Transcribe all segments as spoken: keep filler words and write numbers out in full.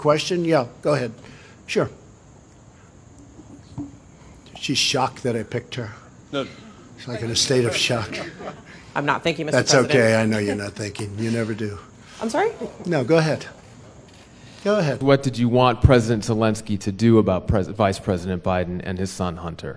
question? Yeah, go ahead. Sure. She's shocked that I picked her. No. She's like in a state of shock. I'm not thinking, Mister That's President. okay. I know you're not thinking. You never do. I'm sorry? No, go ahead. Go ahead. What did you want President Zelensky to do about Pres- Vice President Biden and his son Hunter?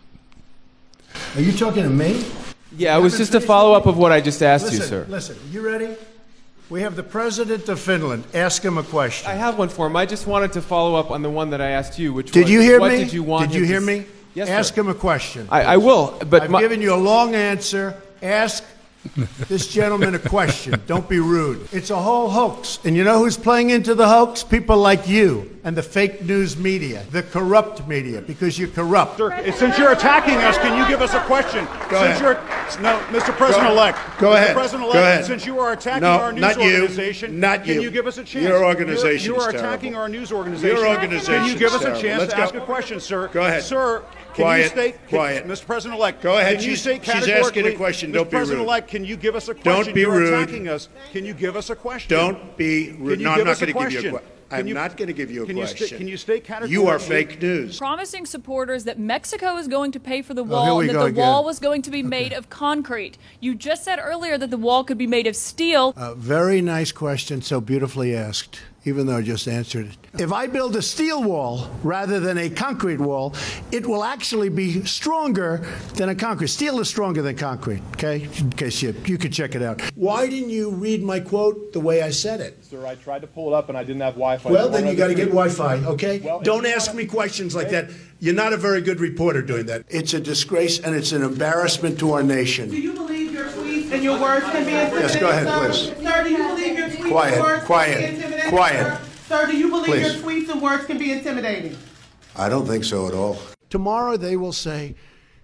Are you talking to me? Yeah, it was just a follow-up of what I just asked listen, you, sir. Listen, you ready? We have the President of Finland. Ask him a question. I have one for him. I just wanted to follow up on the one that I asked you, which Did was, you hear what me? did you want Did you him hear to me? s- Yes, Ask sir. him a question. I, I will, but I've my, given you a long answer. Ask this gentleman a question. Don't be rude. It's a whole hoax. And you know who's playing into the hoax? People like you and the fake news media, the corrupt media, because you're corrupt. Sir, since you're attacking us, can you give us a question? Go since ahead. You're, no, Mister President-elect. Go ahead. Mister President-elect, Go ahead. since you are attacking No, our news not you. organization, Not can you. you give us a chance? Your organization You are is attacking terrible. our news organization. Your organization Can you give is us a terrible. chance Let's to go. ask a question, sir? Go ahead. Sir, can Quiet. you state, can, Quiet. Mister President-elect, Go ahead. Can you She's- state she's asking a categorically- question. Mister Don't be rude. President-elect, can you give us a question? Don't be You're rude. attacking us. Can you give us a question? Don't be rude. Can you No, I'm give not us a going to give you a question? question. Can I'm you- not going to give you a can you question. sta- can you state categorically? You are fake news. Promising supporters that Mexico is going to pay for the Oh, wall here we and that go the again. wall was going to be made of concrete. You just said earlier that the wall could be made of steel. A very nice question, so beautifully asked, even though I just answered it. If I build a steel wall rather than a concrete wall, it will actually be stronger than a concrete. Steel is stronger than concrete, okay? In case you, you could check it out. Why didn't you read my quote the way I said it? Sir, I tried to pull it up and I didn't have Wi-Fi. Well, then you got to get Wi-Fi, okay? Well, if Don't you ask wanna- me questions like that. You're not a very good reporter doing that. It's a disgrace and it's an embarrassment to our nation. Do you believe your tweets and your words can be intimidating? Yes, go ahead, sir? please. Sir, do you believe your tweets Quiet, and words quiet, can be intimidating? quiet. Sir? Sir, do you believe Please. your tweets and words can be intimidating? I don't think so at all. Tomorrow they will say,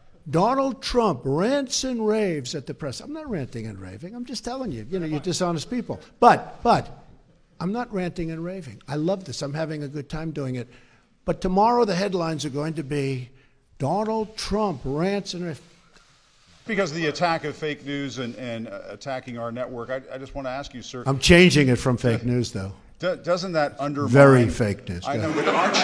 Donald Trump rants and raves at the press. I'm not ranting and raving. I'm just telling you, you know, you're dishonest people. But, but, I'm not ranting and raving. I love this. I'm having a good time doing it. But tomorrow the headlines are going to be, Donald Trump rants and raves. Because of the attack of fake news and, and uh, attacking our network, I, I just want to ask you, sir. I'm changing it from fake news, though. Do, doesn't that undermine? Very fake news. I Go know, ahead. but aren't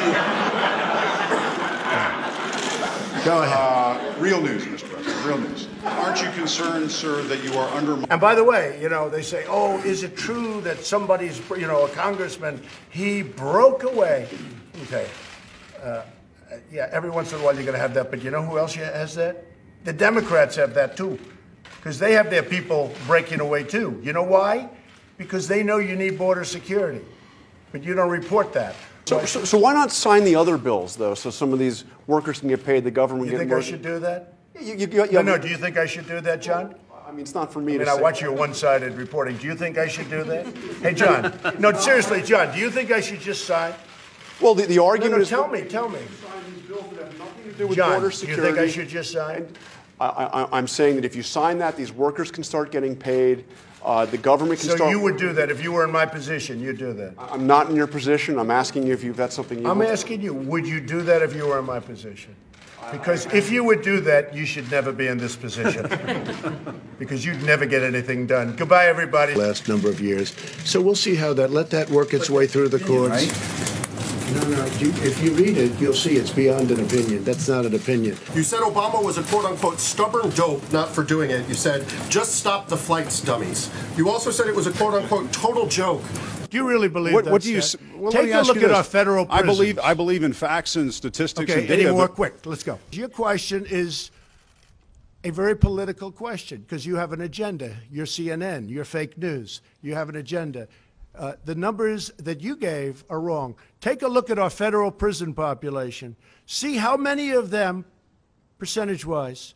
you? Go ahead. Uh, real news, Mister President. Real news. Aren't you concerned, sir, that you are undermining? And by the way, you know, they say, oh, is it true that somebody's, you know, a congressman, he broke away? Okay. Uh, yeah, every once in a while you're going to have that, but you know who else has that? The Democrats have that too, because they have their people breaking away too. You know why? Because they know you need border security, but you don't report that. So, so, so why not sign the other bills, though, so some of these workers can get paid, the government You get think more? I should do that? You, you, you, No, no, do you think I should do that, John? I mean, it's not for me I mean, to I say. watch your one-sided reporting. Do you think I should do that? Hey, John. No, seriously, John, do you think I should just sign? Well, the, the No, argument no, is... tell me, tell me. Sign these bills that have nothing to do with John, border do you security. think I should just sign? I, I, I'm saying that if you sign that, these workers can start getting paid. Uh, the government can So start... you would do that if you were in my position, you'd do that? I'm not in your position. I'm asking you if you, that's something you I'm would- asking you, would you do that if you were in my position? Because if you would do that, you should never be in this position. Because you'd never get anything done. Goodbye, everybody. Last number of years. So we'll see how that, let that work its way through the courts. No, no, you, if you read it, you'll see it's beyond an opinion. That's not an opinion. You said Obama was a quote-unquote stubborn dope, not for doing it. You said, just stop the flights, dummies. You also said it was a quote-unquote total joke. Do you really believe What, that? what do you? Seth? s- Well, let me Take a ask look you at this. our federal I prisons. believe. I believe in facts and statistics Okay, and data. any more but- quick? Let's go. Your question is a very political question because you have an agenda. You're C N N. You're fake news. You have an agenda. Uh, the numbers that you gave are wrong. Take a look at our federal prison population. See how many of them, percentage-wise,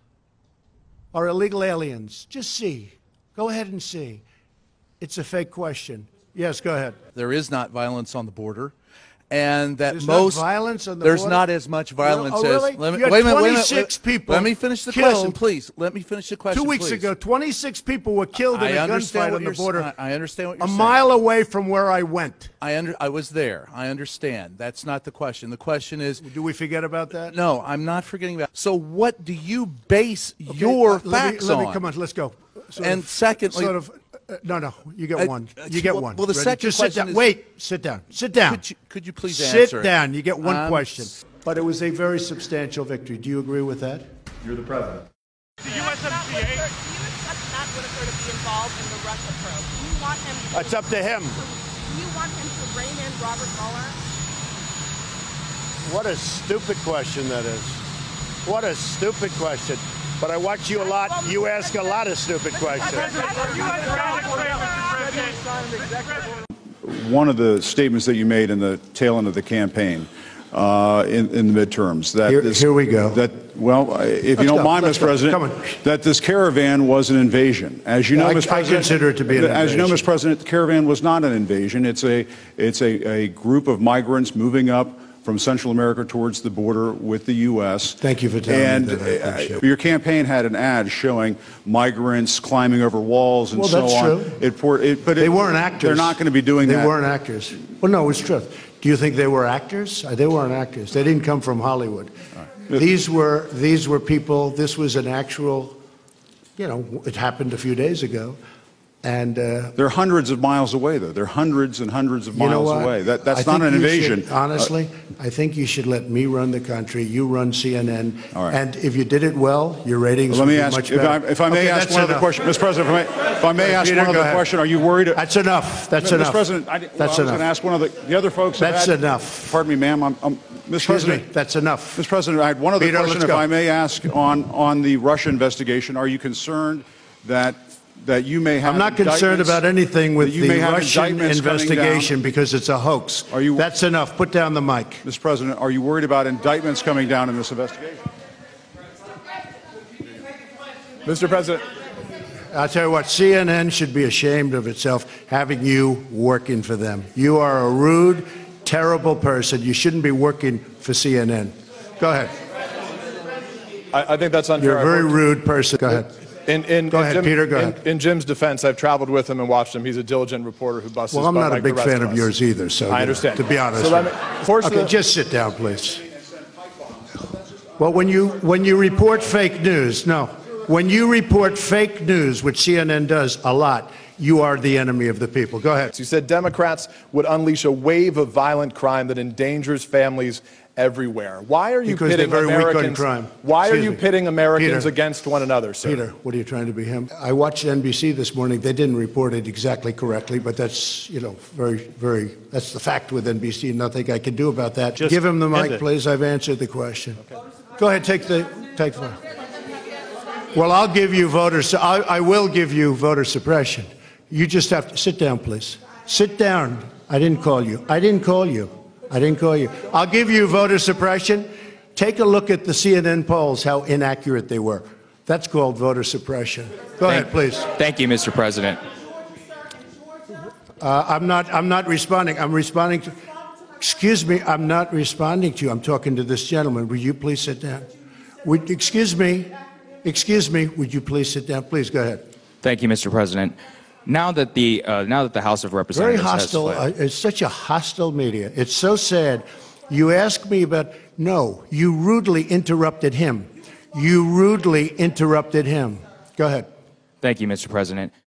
are illegal aliens. Just see. Go ahead and see. It's a fake question. Yes, go ahead. There is not violence on the border, and that There's not most violence on the there's border? not as much violence Oh, really? as. Let me, You had wait a minute, wait a minute, twenty-six wait- people Let me finish the killed. question, please. Let me finish the question. Two weeks please. ago, twenty-six people were killed in I a understand gunfight what on the you're s- border. I I understand what you're a saying. mile away from where I went. I under, I was there. I understand. That's not the question. The question is. Do we forget about that? No, I'm not forgetting about. So, what do you base your Okay, let me- facts let me, on? Come on, let's go. Sort And of- secondly, sort of Uh, no, no, you get Uh, one. uh, You get well- one. well, the Ready? second Just sit question down. is- Wait, sit down. Sit down. Could you, could you please Sit answer? down. You get one Um, question. But it was a very substantial victory. Do you agree with that? You're the president. The U S M C A. Do you expect Matt Whitaker to be involved in the Russia probe? Do you want him to, It's up to him. do you want him to rein in Robert Mueller? What a stupid question that is. What a stupid question. But I watch you a lot. You ask a lot of stupid questions. One of the statements that you made in the tail end of the campaign uh, in, in the midterms that Here- this, here we go. That well, if you Let's don't go. mind, Let's Mister go. President, Come on. that this caravan was an invasion. As you know, I- Mister I President, consider it to be an as you know, invasion. Mister President, the caravan was not an invasion. It's a it's a, a group of migrants moving up from Central America towards the border with the U S. Thank you for telling me and, that. I appreciate uh, it. your campaign had an ad showing migrants climbing over walls and Well, so that's on. true. It, pour- it, but They it, weren't actors. They're not going to be doing they that. They weren't actors. Well, no, it's true. Do you think they were actors? Uh, They weren't actors. They didn't come from Hollywood. Right. These were these were people. This was an actual. You know, it happened a few days ago, and uh, They're hundreds of miles away, though. They're hundreds and hundreds of you know miles what? away. That, that's I not think an you invasion. should- honestly, I think you should let me run the country. You run C N N, All right. and if you did it well, your ratings Let would me be ask, much if better. I, if I may Okay, ask that's one other enough. question, Mister President, if I may, if I may ask Peter, one go other ahead. question, are you worried? That's enough. That's Mister enough. President, I, well, That's I was enough. going to ask one of the, the other folks. have That's had- enough. Pardon me, ma'am. I'm, I'm, Mister Excuse President, me. That's enough. Mister President, I had one other Peter, question, let's if go. I may ask, on, on the Russia investigation. Are you concerned that that you may have I'm not concerned indictments- about anything with that you the may have Russian indictments coming investigation down? because it's a hoax. Are you- That's enough. Put down the mic. Mister President, are you worried about indictments coming down in this investigation? Mister President, I'll tell you what, C N N should be ashamed of itself having you working for them. You are a rude, terrible person. You shouldn't be working for C N N. Go ahead. I, I think that's unfair. You're a I've very worked- rude person. Go ahead. In, in, Go in ahead, Jim- Peter, go in- ahead. In Jim's defense, I've traveled with him and watched him. He's a diligent reporter who busts Well, his I'm butt not a like the big rest fan of of us. yours either, so I you know, understand. to be honest. So let with me- you. fortunately- Okay, just sit down, please. Well, when you when you report fake news, no, when you report fake news, which C N N does a lot, you are the enemy of the people. Go ahead. He said Democrats would unleash a wave of violent crime that endangers families everywhere. Why are you Because they're pitting very weak on Americans? crime. Why are Excuse you me. pitting Americans Peter. against one another, sir? Peter, what are you trying to be him? I watched N B C this morning. They didn't report it exactly correctly, but that's, you know, very, very, that's the fact with N B C. Nothing I can do about that. Just Give him the end mic, it. please. I've answered the question. Go ahead, take the, take the. Well, I'll give you voter, su- I, I will give you voter suppression. You just have to, sit down, please. Sit down. I didn't call you. I didn't call you. I didn't call you. I'll give you voter suppression. Take a look at the C N N polls, how inaccurate they were. That's called voter suppression. Go ahead, please. Thank you, Mister President. Uh, I'm not, I'm not responding. I'm responding to, excuse me, I'm not responding to you. I'm talking to this gentleman. Would you please sit down? Would, excuse me, excuse me, would you please sit down? Please, go ahead. Thank you, Mister President. Now that the uh, now that the House of Very Representatives hostile. has Uh, it's such a hostile media. It's so sad. You ask me about, no, you rudely interrupted him. You rudely interrupted him. Go ahead. Thank you, Mister President.